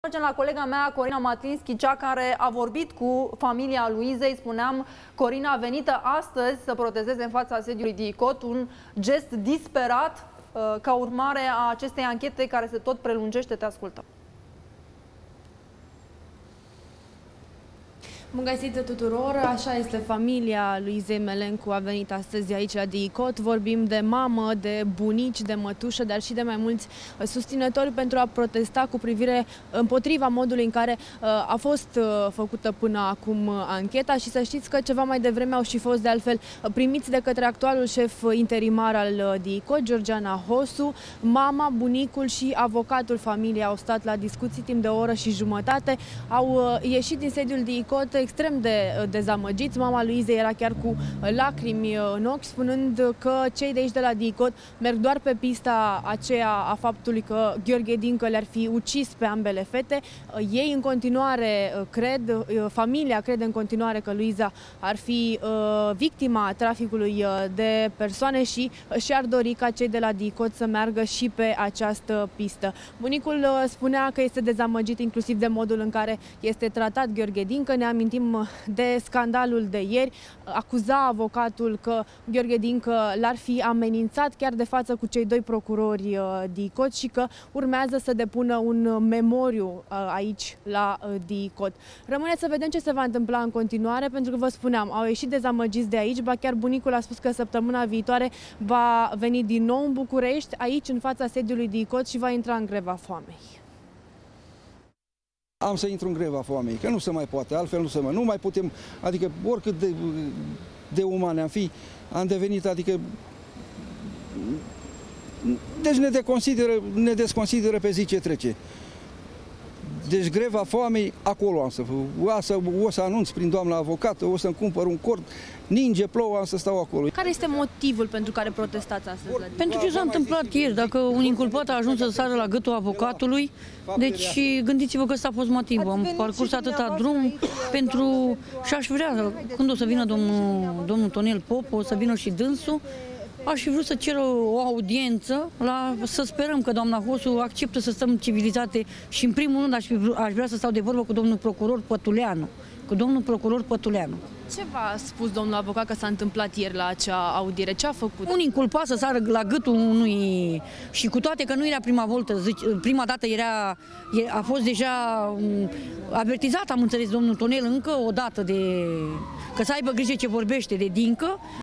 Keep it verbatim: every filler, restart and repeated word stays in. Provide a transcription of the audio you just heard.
Mergem la colega mea, Corina Matlinski, cea care a vorbit cu familia Luizei. Spuneam, Corina, venită astăzi să protesteze în fața sediului DICOT, un gest disperat ca urmare a acestei anchete care se tot prelungește. Te ascultăm. Bun găsit tuturor! Așa este, familia Luizei Melencu a venit astăzi aici la DICOT. Vorbim de mamă, de bunici, de mătușă, dar și de mai mulți susținători pentru a protesta cu privire împotriva modului în care a fost făcută până acum ancheta. Și să știți că ceva mai devreme au și fost de altfel primiți de către actualul șef interimar al DICOT, Georgiana Hosu. Mama, bunicul și avocatul familiei au stat la discuții timp de o oră și jumătate. Au ieșit din sediul DICOT extrem de dezamăgiți. Mama Luizei era chiar cu lacrimi în ochi, spunând că cei de aici de la DICOT merg doar pe pista aceea a faptului că Gheorghe Dincă le-ar fi ucis pe ambele fete. Ei în continuare cred, familia crede în continuare că Luiza ar fi victima traficului de persoane și și-ar dori ca cei de la DICOT să meargă și pe această pistă. Bunicul spunea că este dezamăgit inclusiv de modul în care este tratat Gheorghe Dincă. Ne amintim de scandalul de ieri. Acuza avocatul că Gheorghe Dincă l-ar fi amenințat chiar de față cu cei doi procurori DICOT și că urmează să depună un memoriu aici la DICOT. Rămâne să vedem ce se va întâmpla în continuare, pentru că vă spuneam, au ieșit dezamăgiți de aici, ba chiar bunicul a spus că săptămâna viitoare va veni din nou în București, aici în fața sediului DICOT, și va intra în greva foamei. Am să intru în greva foamei, că nu se mai poate, altfel nu se mai, nu mai putem, adică oricât de, de umane am fi, am devenit, adică, deci ne desconsideră, ne desconsideră pe zi ce trece. Deci greva foamei, acolo am să, o să, o să anunț prin doamna avocată, o să-mi cumpăr un cord, ninge, plouă, am să stau acolo. Care este motivul pentru care protestați astăzi? La pentru ce s-a întâmplat ieri, dacă un inculpat a ajuns să sară la gâtul avocatului, deci gândiți-vă că ăsta a fost motivul. Am parcurs atâta drum pentru... și aș vrea, când o să vină domnul, domnul Tonel Popo, o să vină și dânsul, aș fi vrut să cer o audiență, la, să sperăm că doamna Hosu acceptă să stăm civilizate și în primul rând aș, fi, aș vrea să stau de vorbă cu domnul procuror Pătuleanu, cu domnul procuror Pătuleanu. Ce v-a spus domnul avocat că s-a întâmplat ieri la acea audiere? Ce a făcut? Un inculpat să sară la gâtul unui... Și cu toate că nu era prima voltă, zici, prima dată era, a fost deja avertizat, am înțeles, domnul Tonel încă o dată de... că să aibă grijă ce vorbește de Dincă,